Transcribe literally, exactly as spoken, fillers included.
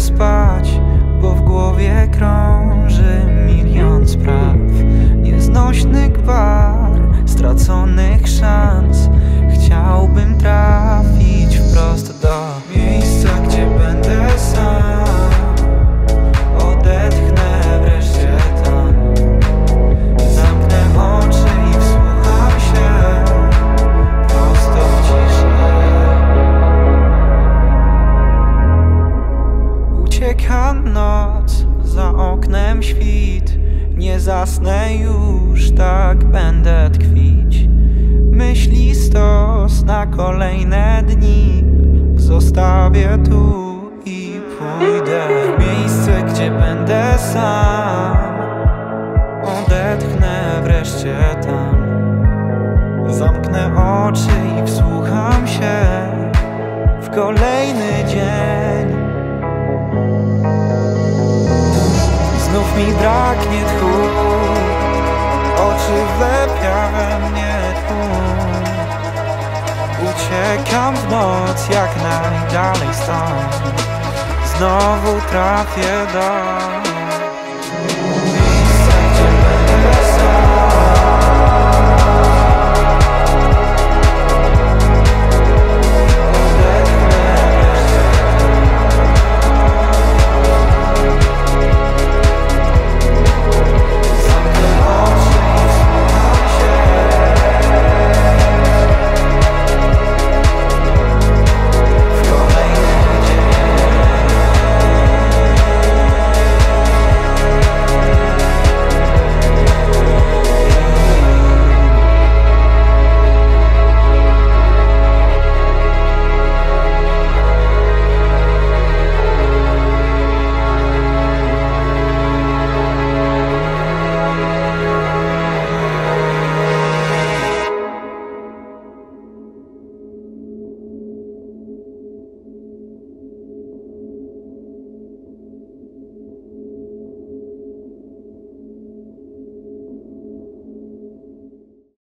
spać, bo w głowie krąży milion spraw. Nieznośny gwar straconych szans. Chciałbym trafić wprost do miejsca, gdzie będę sam. Odetchnę wreszcie tam. Zamknę oczy i wsłucham się prosto w ciszę. Ucieka noc, za oknem świt. Nie zasnę już, tak będę tkwić. Myśli stos na kolejne dni. Zostawię tu i pójdę w miejsce, gdzie będę sam. Odetchnę wreszcie tam. Zamknę oczy i wsłucham się w kolejny dzień. Znów mi braknie tchu, oczy wlepia we mnie tłum. Uciekam w noc jak najdalej stąd. Znowu trafię do